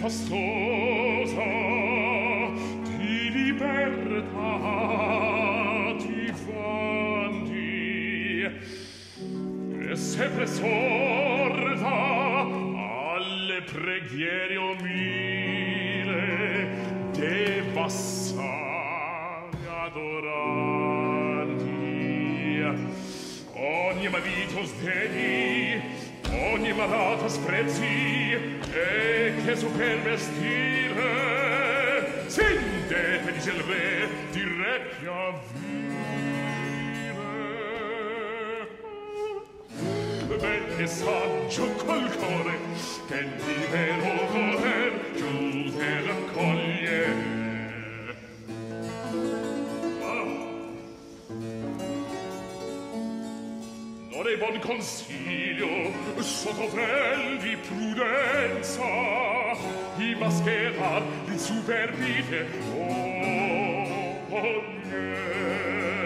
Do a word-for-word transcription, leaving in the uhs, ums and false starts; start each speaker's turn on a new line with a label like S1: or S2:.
S1: fastosa di libertà ti vanti e sempre sorda alle preghiere umile devassare adoranti. Ogni marito sdegni, ogni malata sprezzi, e che superbe stile sentete, dice il re, diretti a vivere. Ben e saggio col cuore che di vero voler giude raccoglie. Non è buon consiglio sotto vel di prudenza di mascherar l'insuperbite ogni.